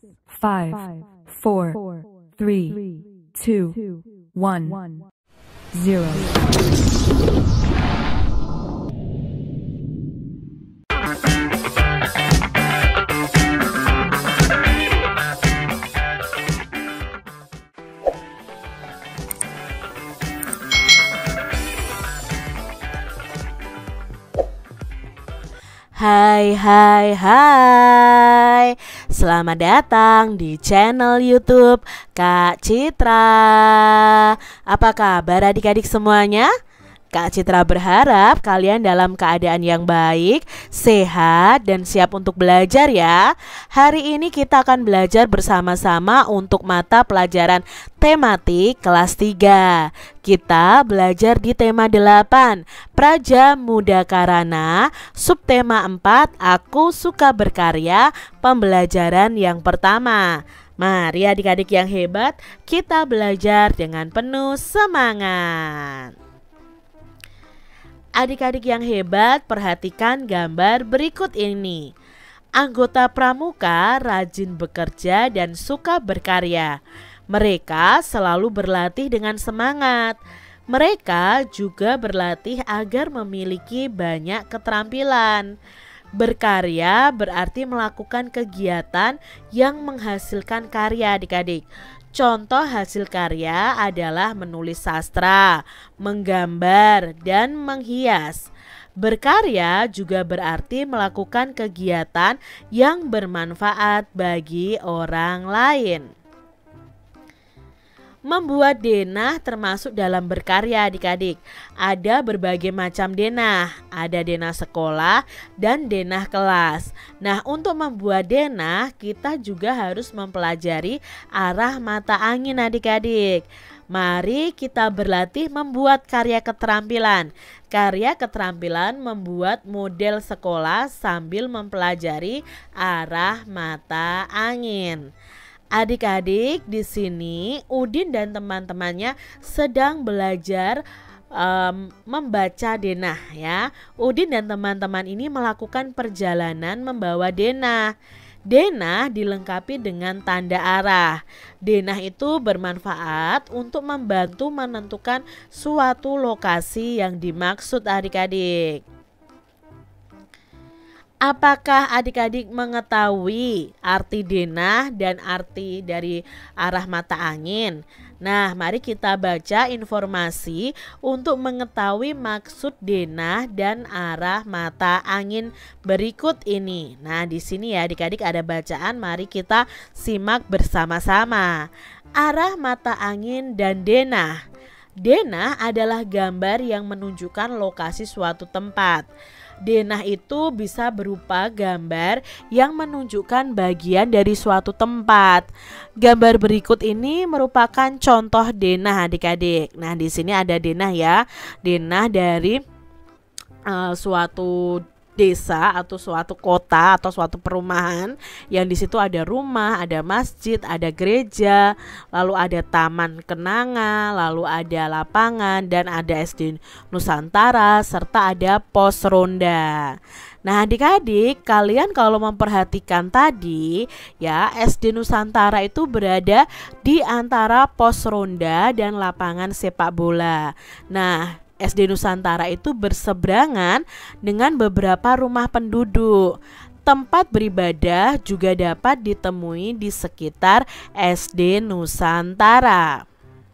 5, 4, 3, 2, 1, 0. Hai, selamat datang di channel YouTube Kak Citra. Apa kabar adik-adik semuanya? Kak Citra berharap kalian dalam keadaan yang baik, sehat, dan siap untuk belajar ya. Hari ini kita akan belajar bersama-sama untuk mata pelajaran tematik kelas 3. Kita belajar di tema 8, Praja Muda Karana, subtema 4, Aku Suka Berkarya, pembelajaran yang pertama. Mari adik-adik yang hebat, kita belajar dengan penuh semangat. Adik-adik yang hebat, perhatikan gambar berikut ini. Anggota pramuka rajin bekerja dan suka berkarya. Mereka selalu berlatih dengan semangat. Mereka juga berlatih agar memiliki banyak keterampilan. Berkarya berarti melakukan kegiatan yang menghasilkan karya adik-adik. Contoh hasil karya adalah menulis sastra, menggambar, dan menghias. Berkarya juga berarti melakukan kegiatan yang bermanfaat bagi orang lain. Membuat denah termasuk dalam berkarya adik-adik. Ada berbagai macam denah. Ada denah sekolah dan denah kelas. Nah, untuk membuat denah kita juga harus mempelajari arah mata angin adik-adik. Mari kita berlatih membuat karya keterampilan. Karya keterampilan membuat model sekolah sambil mempelajari arah mata angin. Adik-adik, di sini Udin dan teman-temannya sedang belajar membaca denah ya. Udin dan teman-teman ini melakukan perjalanan membawa denah. Denah dilengkapi dengan tanda arah. Denah itu bermanfaat untuk membantu menentukan suatu lokasi yang dimaksud adik-adik. Apakah adik-adik mengetahui arti denah dan arti dari arah mata angin? Nah, mari kita baca informasi untuk mengetahui maksud denah dan arah mata angin berikut ini. Nah, di sini ya adik-adik ada bacaan, mari kita simak bersama-sama. Arah mata angin dan denah. Denah adalah gambar yang menunjukkan lokasi suatu tempat. Denah itu bisa berupa gambar yang menunjukkan bagian dari suatu tempat. Gambar berikut ini merupakan contoh denah adik-adik. Nah, di sini ada denah ya. Denah dari suatu desa atau suatu kota atau suatu perumahan yang di situ ada rumah, ada masjid, ada gereja, lalu ada taman kenanga, lalu ada lapangan dan ada SD Nusantara serta ada pos ronda. Nah, adik-adik, kalian kalau memperhatikan tadi ya, SD Nusantara itu berada di antara pos ronda dan lapangan sepak bola. Nah, SD Nusantara itu berseberangan dengan beberapa rumah penduduk. Tempat beribadah juga dapat ditemui di sekitar SD Nusantara.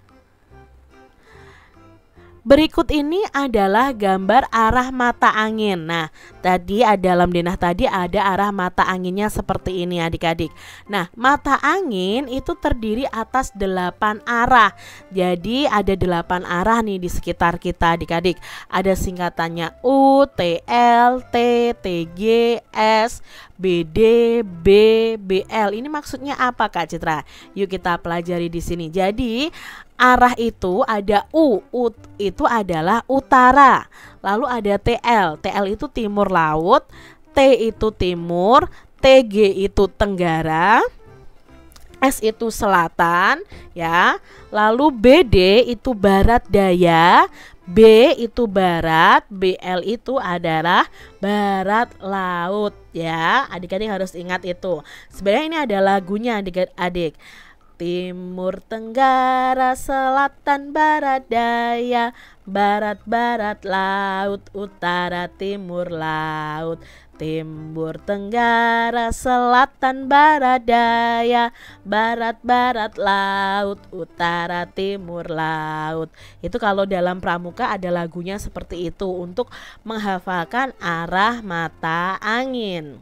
Berikut ini adalah gambar arah mata angin. Nah, tadi dalam denah tadi ada arah mata anginnya seperti ini adik-adik. Nah, mata angin itu terdiri atas 8 arah. Jadi ada 8 arah nih di sekitar kita adik-adik. Ada singkatannya U, T, L, T, TG, S, BD, B, BL. Ini maksudnya apa Kak Citra? Yuk kita pelajari di sini. Jadi arah itu ada U itu adalah utara. Lalu ada TL. TL itu timur laut, T itu timur, TG itu tenggara, S itu selatan ya. Lalu BD itu barat daya, B itu barat, BL itu adalah barat laut ya. Adik-adik harus ingat itu. Sebenarnya ini ada lagunya adik-adik. Timur, tenggara, selatan, barat, daya, barat, barat, laut, utara, timur, laut. Timur, tenggara, selatan, barat, daya, barat, barat, laut, utara, timur, laut. Itu kalau dalam pramuka ada lagunya seperti itu untuk menghafalkan arah mata angin.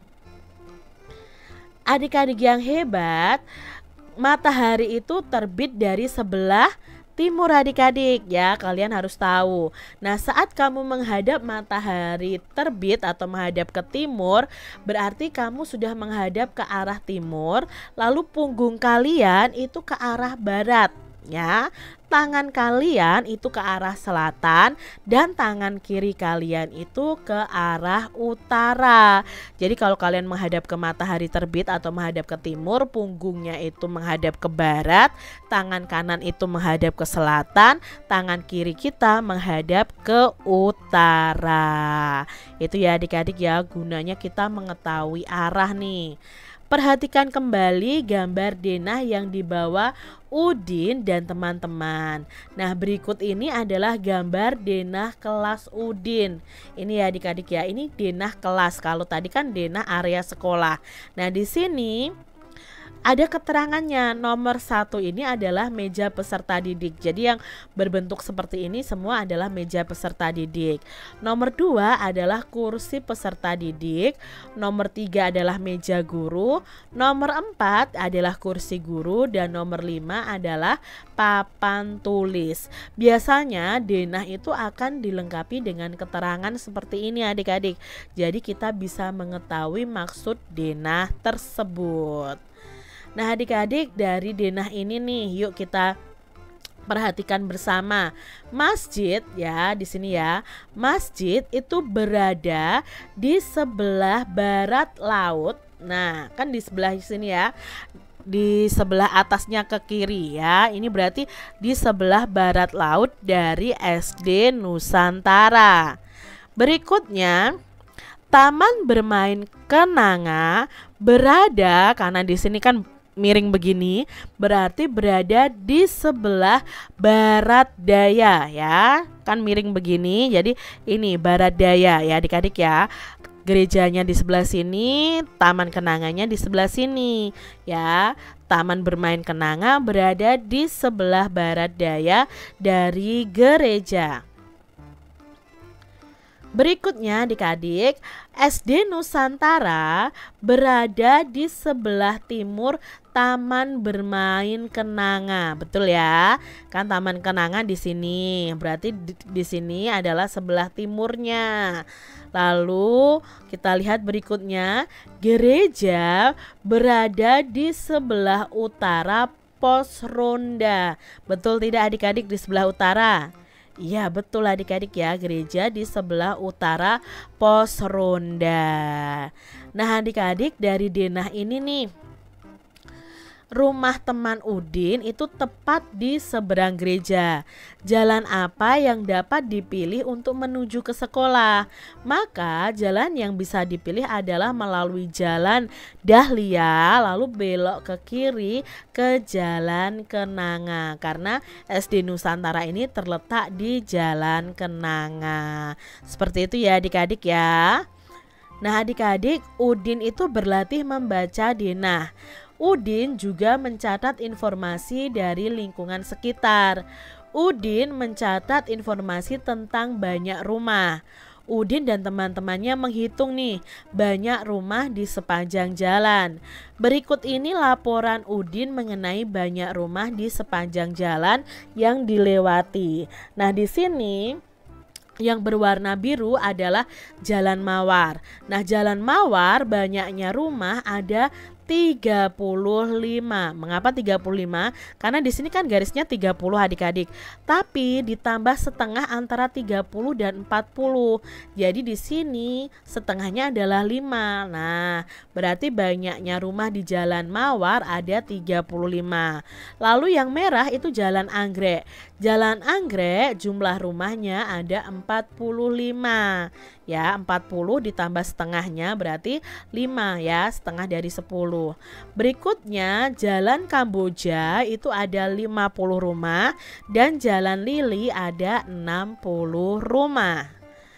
Adik-adik yang hebat, matahari itu terbit dari sebelah timur adik-adik ya, kalian harus tahu. Nah, saat kamu menghadap matahari terbit atau menghadap ke timur, berarti kamu sudah menghadap ke arah timur, lalu punggung kalian itu ke arah barat ya. Tangan kalian itu ke arah selatan dan tangan kiri kalian itu ke arah utara. Jadi kalau kalian menghadap ke matahari terbit atau menghadap ke timur, punggungnya itu menghadap ke barat, tangan kanan itu menghadap ke selatan, tangan kiri kita menghadap ke utara. Itu ya adik-adik ya, gunanya kita mengetahui arah nih. Perhatikan kembali gambar denah yang dibawa Udin dan teman-teman. Nah, berikut ini adalah gambar denah kelas Udin. Ini ya adik-adik ya, ini denah kelas. Kalau tadi kan denah area sekolah. Nah, di sini ada keterangannya. Nomor 1 ini adalah meja peserta didik. Jadi yang berbentuk seperti ini semua adalah meja peserta didik. Nomor 2 adalah kursi peserta didik. Nomor 3 adalah meja guru. Nomor 4 adalah kursi guru. Dan nomor 5 adalah papan tulis. Biasanya denah itu akan dilengkapi dengan keterangan seperti ini adik-adik. Jadi kita bisa mengetahui maksud denah tersebut. Nah, adik-adik, dari denah ini nih, yuk kita perhatikan bersama. Masjid ya, di sini ya. Masjid itu berada di sebelah barat laut. Nah, kan di sebelah sini ya. Di sebelah atasnya ke kiri ya. Ini berarti di sebelah barat laut dari SD Nusantara. Berikutnya, taman bermain kenanga berada, karena di sini kan miring begini, berarti berada di sebelah barat daya ya. Kan miring begini, jadi ini barat daya ya adik-adik ya. Gerejanya di sebelah sini, taman kenanganya di sebelah sini ya. Taman bermain kenanga berada di sebelah barat daya dari gereja. Berikutnya adik-adik, SD Nusantara berada di sebelah timur taman bermain kenanga. Betul ya? Kan taman kenanga di sini. Berarti di sini adalah sebelah timurnya. Lalu kita lihat berikutnya, gereja berada di sebelah utara pos ronda. Betul tidak adik-adik, di sebelah utara? Iya betul adik-adik ya, gereja di sebelah utara pos ronda. Nah adik-adik, dari denah ini nih, rumah teman Udin itu tepat di seberang gereja. Jalan apa yang dapat dipilih untuk menuju ke sekolah? Maka jalan yang bisa dipilih adalah melalui jalan Dahlia, lalu belok ke kiri ke jalan Kenanga. Karena SD Nusantara ini terletak di jalan Kenanga. Seperti itu ya adik-adik ya. Nah adik-adik, Udin itu berlatih membaca denah. Udin juga mencatat informasi dari lingkungan sekitar. Udin mencatat informasi tentang banyak rumah. Udin dan teman-temannya menghitung nih banyak rumah di sepanjang jalan. Berikut ini laporan Udin mengenai banyak rumah di sepanjang jalan yang dilewati. Nah, di sini yang berwarna biru adalah Jalan Mawar. Nah, Jalan Mawar banyaknya rumah ada 35. Mengapa 35? Karena di sini kan garisnya 30 adik-adik. Tapi ditambah setengah antara 30 dan 40. Jadi di sini setengahnya adalah 5. Nah, berarti banyaknya rumah di Jalan Mawar ada 35. Lalu yang merah itu Jalan Anggrek. Jalan Anggrek jumlah rumahnya ada 45. Ya, 40 ditambah setengahnya berarti 5 ya, setengah dari 10. Berikutnya Jalan Kamboja itu ada 50 rumah dan Jalan Lili ada 60 rumah.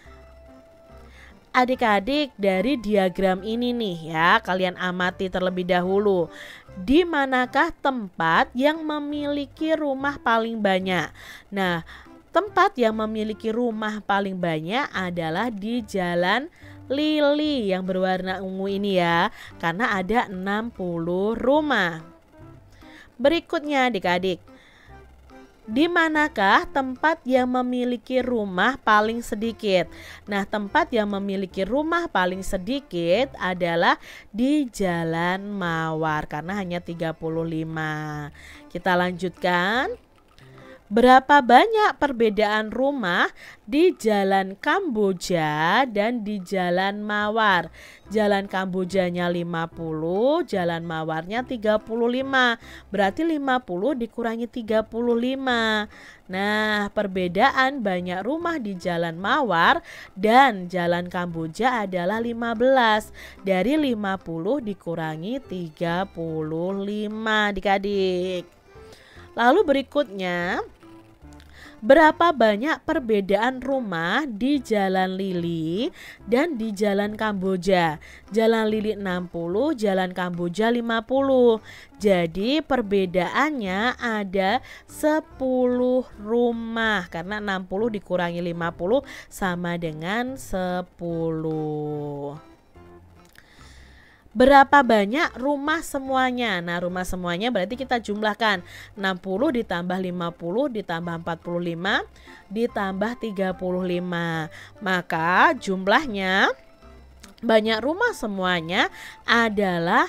Adik-adik, dari diagram ini nih ya, kalian amati terlebih dahulu. Di manakah tempat yang memiliki rumah paling banyak? Nah, tempat yang memiliki rumah paling banyak adalah di Jalan Lili yang berwarna ungu ini ya, karena ada 60 rumah. Berikutnya adik-adik, di manakah tempat yang memiliki rumah paling sedikit? Nah, tempat yang memiliki rumah paling sedikit adalah di Jalan Mawar karena hanya 35. Kita lanjutkan. Berapa banyak perbedaan rumah di Jalan Kamboja dan di Jalan Mawar? Jalan Kambojanya 50, Jalan Mawarnya 35. Berarti 50 dikurangi 35. Nah, perbedaan banyak rumah di Jalan Mawar dan Jalan Kamboja adalah 15. Dari 50 dikurangi 35, adik-adik. Lalu berikutnya, berapa banyak perbedaan rumah di Jalan Lili dan di Jalan Kamboja? Jalan Lili 60, Jalan Kamboja 50. Jadi perbedaannya ada 10 rumah karena 60 dikurangi 50 sama dengan 10. Berapa banyak rumah semuanya? Nah, rumah semuanya berarti kita jumlahkan 60 ditambah 50 ditambah 45 ditambah 35. Maka jumlahnya banyak rumah semuanya adalah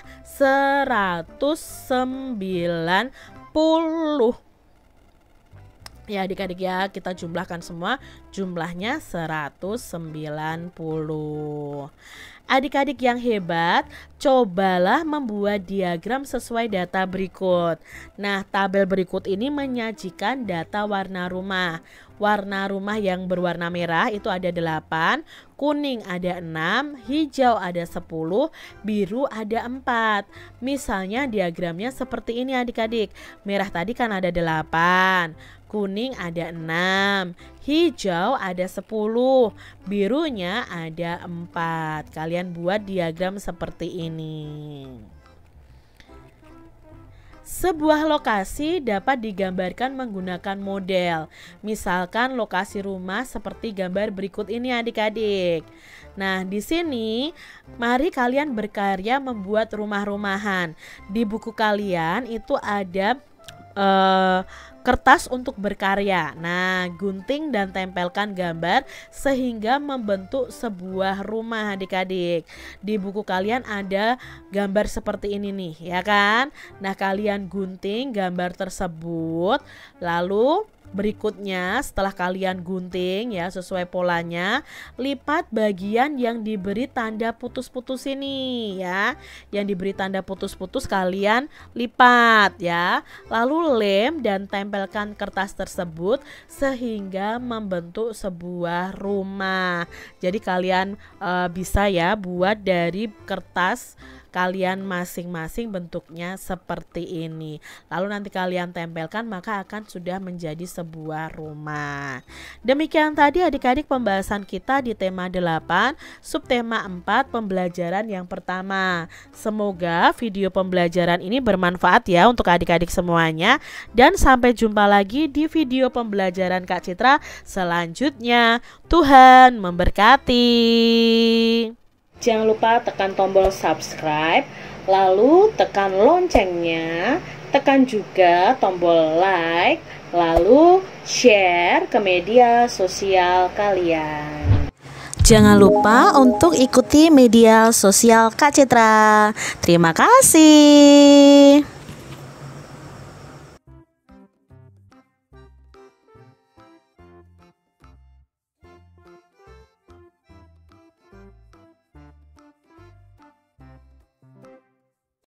190. Ya adik-adik ya, kita jumlahkan semua, jumlahnya 190. Adik-adik yang hebat, cobalah membuat diagram sesuai data berikut. Nah, tabel berikut ini menyajikan data warna rumah. Warna rumah yang berwarna merah itu ada 8, kuning ada 6, hijau ada 10, biru ada 4. Misalnya diagramnya seperti ini adik-adik. Merah tadi kan ada 8. Kuning ada 6, hijau ada 10, birunya ada 4. Kalian buat diagram seperti ini. Sebuah lokasi dapat digambarkan menggunakan model. Misalkan lokasi rumah seperti gambar berikut ini adik-adik. Nah, di sini mari kalian berkarya membuat rumah-rumahan. Di buku kalian itu ada kertas untuk berkarya. Nah, gunting dan tempelkan gambar sehingga membentuk sebuah rumah adik-adik. Di buku kalian ada gambar seperti ini nih, ya kan? Nah, kalian gunting gambar tersebut, lalu berikutnya setelah kalian gunting ya sesuai polanya, lipat bagian yang diberi tanda putus-putus ini ya. Yang diberi tanda putus-putus kalian lipat ya. Lalu lem dan tempelkan kertas tersebut sehingga membentuk sebuah rumah. Jadi kalian bisa ya buat dari kertas kalian masing-masing bentuknya seperti ini. Lalu nanti kalian tempelkan maka akan sudah menjadi sebuah rumah. Demikian tadi adik-adik pembahasan kita di tema 8, subtema 4 pembelajaran yang pertama. Semoga video pembelajaran ini bermanfaat ya untuk adik-adik semuanya. Dan sampai jumpa lagi di video pembelajaran Kak Citra selanjutnya. Tuhan memberkati. Jangan lupa tekan tombol subscribe, lalu tekan loncengnya, tekan juga tombol like, lalu share ke media sosial kalian. Jangan lupa untuk ikuti media sosial Kak Citra. Terima kasih.